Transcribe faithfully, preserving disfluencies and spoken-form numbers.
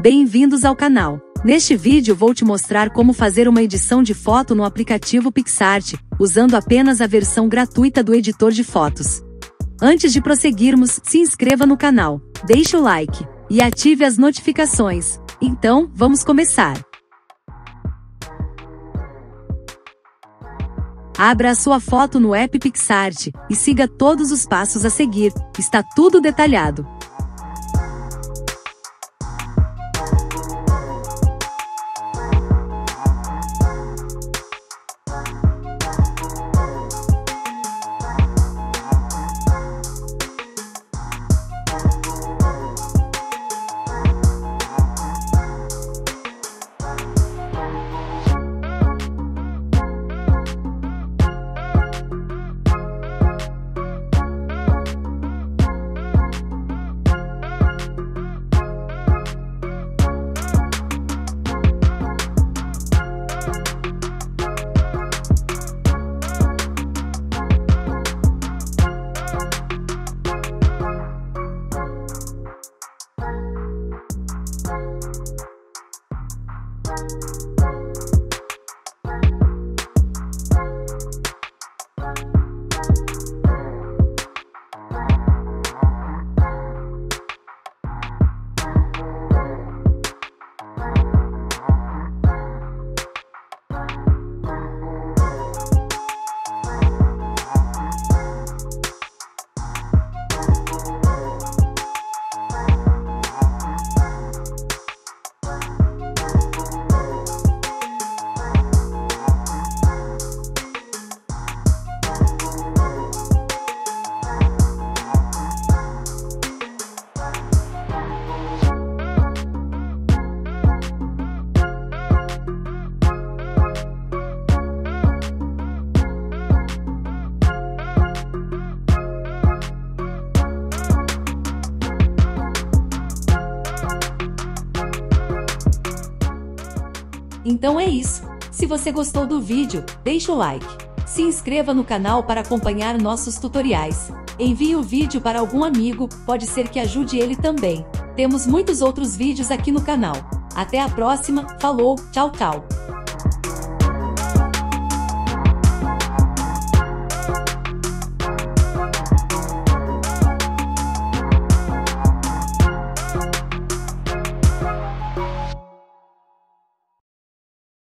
Bem-vindos ao canal. Neste vídeo vou te mostrar como fazer uma edição de foto no aplicativo PicsArt, usando apenas a versão gratuita do editor de fotos. Antes de prosseguirmos, se inscreva no canal, deixe o like e ative as notificações. Então, vamos começar. Abra a sua foto no app PicsArt e siga todos os passos a seguir, está tudo detalhado. Então é isso. Se você gostou do vídeo, deixe o like. Se inscreva no canal para acompanhar nossos tutoriais. Envie o vídeo para algum amigo, pode ser que ajude ele também. Temos muitos outros vídeos aqui no canal. Até a próxima, falou, tchau tchau.